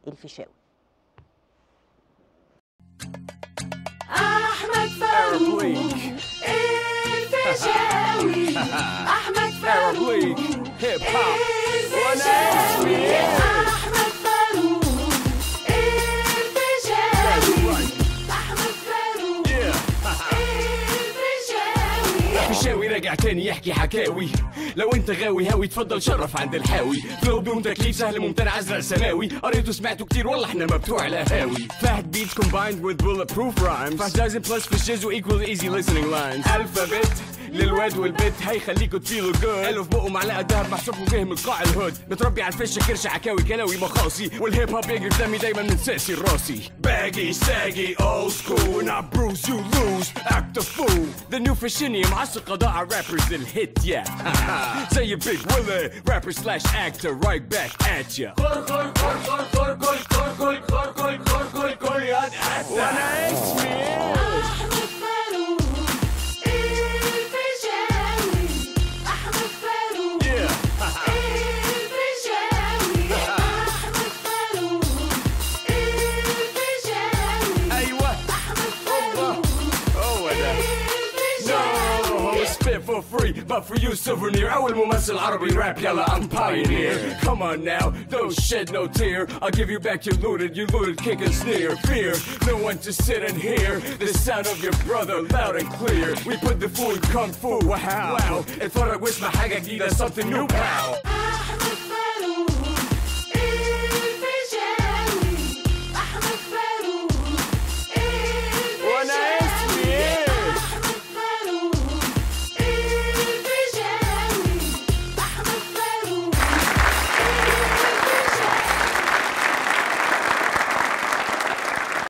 الفيشاوي. أحمد فاروق الفيشاوي، أحمد فاروق هيب هوب الفيشاوي، أحمد فاروق الفيشاوي، أحمد فاروق الفيشاوي. فيشاوي راجع تاني يحكي حكاوي، لو انت غاوي هاوي تفضل شرف عند الحاوي. فلو بدون تكليف سهل ممتنع ازرق سماوي، قريته سمعته كتير والله احنا ما بتوع القهاوي. فهد beats combined with bulletproof rhymes، 5 dozen plus fishes و equal easy listening lines. alphabet للواد والبت هيخليكوا تفيلوا جود، قالوا في بقه معلقه دهب محسوبكوا جه من قاع الهود. متربي على الفشه كرش عكاوي كلاوي مخاصي، والهيب هوب يجري في دمي دايما من ساسي لراسي. باجي ساجي old school when I bruise you lose act a fool. The new fashinium عصر قضاء على rappers الهيت يا زي بيج ويلي rapper slash actor right back at ya. كل يا وانا اسمي أحمد فاروق الفيشاوي، أحمد فاروق الفيشاوي، أحمد فاروق الفيشاوي، ايوه أحمد فاروق هو ده. الفيشاوي. Spit for free, but for you souvenir. أول ممثل عربي rap يلا I'm pioneer. Come on now, don't shed no tear. I'll give you back your looted kick and sneer. Fear, no one to sit and hear the sound of your brother loud and clear. We put the fool in kung fu, wow. اتفرج واسمع حاجة جديدة something new, pow.